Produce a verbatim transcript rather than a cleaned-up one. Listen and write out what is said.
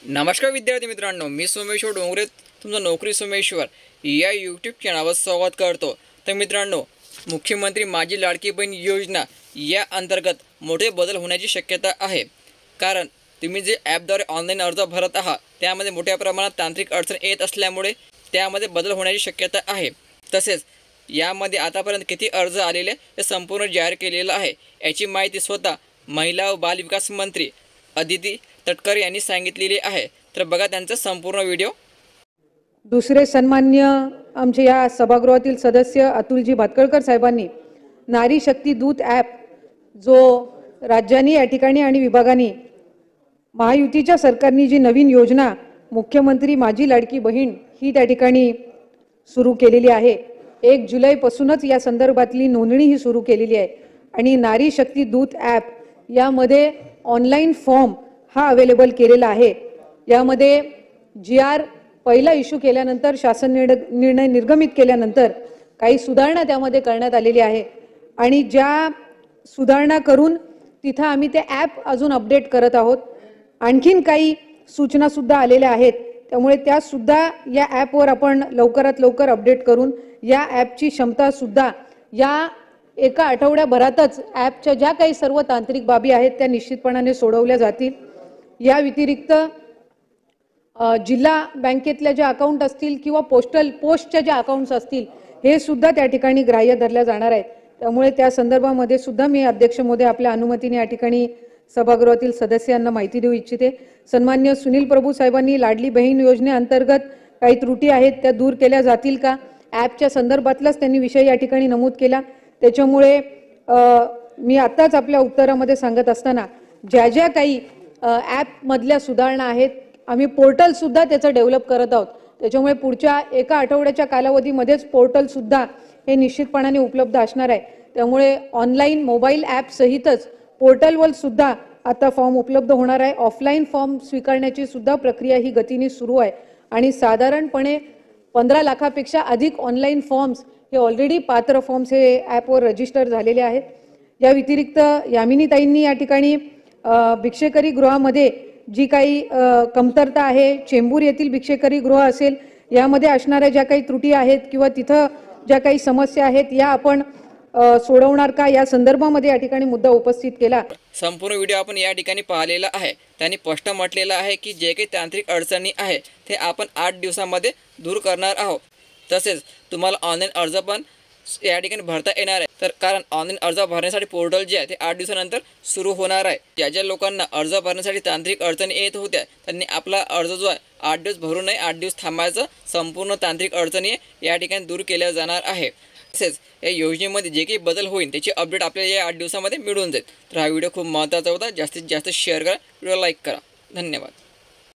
नमस्कार विद्यार्थी मित्रांनो, मी सोमेश्वर डोंगरे तुमचा नोकरी सोमेश्वर या यूट्यूब चॅनलवर स्वागत करतो। तर मित्रांनो, मुख्यमंत्री माझी लाडकी बहीण योजना या अंतर्गत मोठे बदल होण्याची शक्यता आहे। कारण तुम्ही जे ॲपद्वारे ऑनलाईन अर्ज भरत आहात त्यामध्ये मोठ्या प्रमाणात तांत्रिक अडचण येत असल्यामुळे त्यामध्ये बदल होण्याची शक्यता आहे। तसेच यामध्ये आतापर्यंत किती अर्ज आलेले हे संपूर्ण जाहीर केलेलं आहे। याची माहिती स्वतः महिला व बाल विकास मंत्री अदिती तटकरे यांनी सांगितलेली आहे। तर बघा त्यांचा संपूर्ण व्हिडिओ। दुसरे सन्मान्य आमचे या सभागृहातील सदस्य अतुलजी भातखळकर साहेबांनी नारी शक्ती दूत ॲप जो राज्यांनी या ठिकाणी आणि विभागांनी महायुतीच्या सरकारने जी नवीन योजना मुख्यमंत्री माझी लाडकी बहीण ही त्या ठिकाणी सुरू केलेली आहे। एक जुलैपासूनच या संदर्भातली नोंदणी ही सुरू केलेली आहे आणि नारी शक्ती दूत ॲप यामध्ये ऑनलाईन फॉर्म हा अवेलेबल केलेला आहे। यामध्ये जी आर पहिला इश्यू केल्यानंतर शासन निर्णय निर्गमित केल्यानंतर काही सुधारणा त्यामध्ये करण्यात आलेली आहे आणि ज्या सुधारणा करून तिथं आम्ही ते ॲप अजून अपडेट करत आहोत। आणखीन काही सूचना सुद्धा आलेल्या आहेत, त्यामुळे त्या सुद्धा या ॲपवर आपण लवकरात लवकर अपडेट करून या ॲपची क्षमता सुद्धा या एका आठवड्याभरातच ॲपच्या ज्या काही सर्व तांत्रिक बाबी आहेत त्या निश्चितपणाने सोडवल्या जातील। या व्यतिरिक्त जिल्हा बँकेतल्या ज्या अकाउंट असतील किंवा पोस्टल पोस्टच्या ज्या अकाउंट्स असतील हे सुद्धा त्या ठिकाणी ग्राह्य धरल्या जाणार आहेत। त्यामुळे त्या संदर्भामध्ये सुद्धा मी अध्यक्ष महोदय आपल्या अनुमतीने या ठिकाणी सभागृहातील सदस्यांना माहिती देऊ इच्छिते। सन्मान्य सुनील प्रभू साहेबांनी लाडली बहीण योजनेअंतर्गत काही त्रुटी आहेत त्या दूर केल्या जातील का, ॲपच्या संदर्भातलाच त्यांनी विषय या ठिकाणी नमूद केला। त्याच्यामुळे मी आत्ताच आपल्या उत्तरामध्ये सांगत असताना ज्या ज्या काही ॲपमधल्या सुधारणा आहेत आम्ही पोर्टल सुद्धा त्याचं डेव्हलप करत आहोत। त्याच्यामुळे पुढच्या एका आठवड्याच्या कालावधीमध्येच पोर्टल सुद्धा हे निश्चितपणाने उपलब्ध असणार आहे। त्यामुळे ऑनलाईन मोबाईल ॲप सहितच पोर्टलवर सुद्धा आता फॉर्म उपलब्ध होणार आहे। ऑफलाईन फॉर्म स्वीकारण्याची सुद्धा प्रक्रिया ही गतीने सुरू आहे आणि साधारणपणे पंधरा लाखापेक्षा अधिक ऑनलाईन फॉर्म्स हे ऑलरेडी पात्र फॉर्म्स हे ॲपवर रजिस्टर झालेले आहेत। या व्यतिरिक्त यामिनीताईंनी या ठिकाणी भिक्षेकरी गृहामध्ये जी काही कमतरता आहे, चेंबूर येथील भिक्षेकरी गृह असेल यामध्ये असणाऱ्या ज्या काही त्रुटी आहेत किंवा तिथं ज्या काही समस्या आहेत या आपण सोडवणार का या संदर्भामध्ये या ठिकाणी मुद्दा उपस्थित केला। संपूर्ण व्हिडिओ आपण या ठिकाणी पाहिलेला आहे। त्यांनी स्पष्ट म्हटलेलं आहे की जे काही तांत्रिक अडचणी आहे ते आपण आठ दिवसांमध्ये दूर करणार आहोत। तसेच तुम्हाला ऑनलाईन अर्ज पण या ठिकाणी भरता येणार आहे। तर कारण ऑनलाईन अर्ज भरण्यासाठी पोर्टल जे आहे ते आठ दिवसानंतर सुरू होणार आहे। ज्या ज्या लोकांना अर्ज भरण्यासाठी तांत्रिक अडचणी येत होत्या त्यांनी आपला अर्ज जो आहे आठ दिवस भरू नये, आठ दिवस थांबायचं। संपूर्ण तांत्रिक अडचणी या ठिकाणी दूर केल्या जाणार आहे। तसेच या योजनेमध्ये जे काही बदल होईल त्याची अपडेट आपल्याला या आठ दिवसामध्ये मिळून जाईल। तर हा व्हिडिओ खूप महत्त्वाचा होता। जास्तीत जास्त शेअर करा, व्हिडिओ लाईक करा। धन्यवाद।